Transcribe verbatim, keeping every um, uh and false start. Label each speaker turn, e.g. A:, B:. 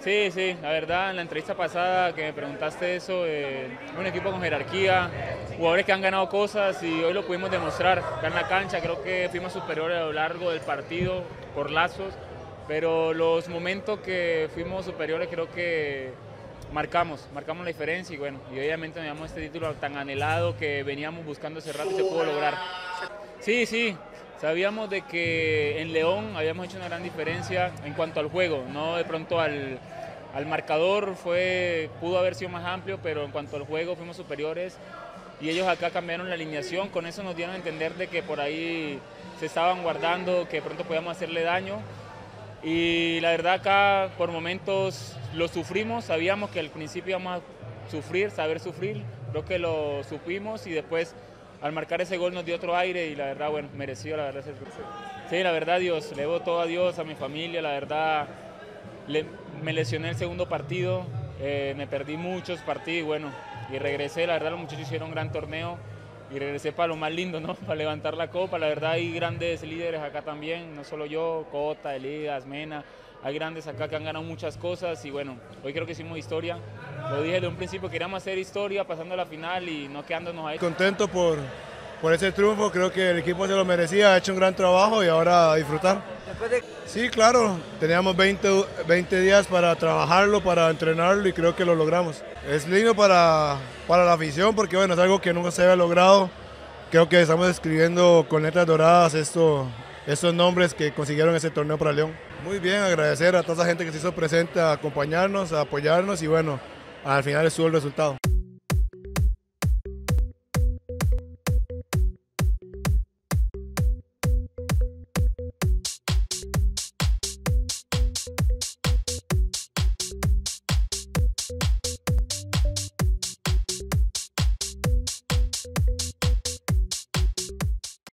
A: Sí, sí, la verdad, en la entrevista pasada que me preguntaste eso, eh, un equipo con jerarquía, jugadores que han ganado cosas y hoy lo pudimos demostrar acá en la cancha. Creo que fuimos superiores a lo largo del partido por lazos, pero los momentos que fuimos superiores creo que marcamos, marcamos la diferencia y bueno, y obviamente nos llevamos este título tan anhelado que veníamos buscando hace rato y se pudo lograr. Sí, sí, sabíamos de que en León habíamos hecho una gran diferencia en cuanto al juego, no de pronto al, al marcador fue, pudo haber sido más amplio, pero en cuanto al juego fuimos superiores y ellos acá cambiaron la alineación, con eso nos dieron a entender de que por ahí se estaban guardando, que de pronto podíamos hacerle daño y la verdad acá por momentos lo sufrimos, sabíamos que al principio íbamos a sufrir, saber sufrir, creo que lo supimos y después al marcar ese gol nos dio otro aire y la verdad, bueno, merecido la verdad. Sí, la verdad, Dios, le debo todo a Dios, a mi familia, la verdad, le, me lesioné el segundo partido, eh, me perdí muchos partidos y bueno, y regresé, la verdad los muchachos hicieron un gran torneo y regresé para lo más lindo, ¿no? Para levantar la copa, la verdad hay grandes líderes acá también, no solo yo, Cota, Elías, Mena, hay grandes acá que han ganado muchas cosas y bueno, hoy creo que hicimos historia. Lo dije desde un principio, queríamos hacer historia pasando a la final y no quedándonos ahí.
B: Contento por, por ese triunfo, creo que el equipo se lo merecía, ha hecho un gran trabajo y ahora a disfrutar. Sí, claro, teníamos veinte, veinte días para trabajarlo, para entrenarlo y creo que lo logramos. Es lindo para, para la afición porque bueno, es algo que nunca se había logrado. Creo que estamos escribiendo con letras doradas esto, estos nombres que consiguieron ese torneo para León. Muy bien, agradecer a toda esa gente que se hizo presente a acompañarnos, a apoyarnos y bueno, al final estuvo el resultado.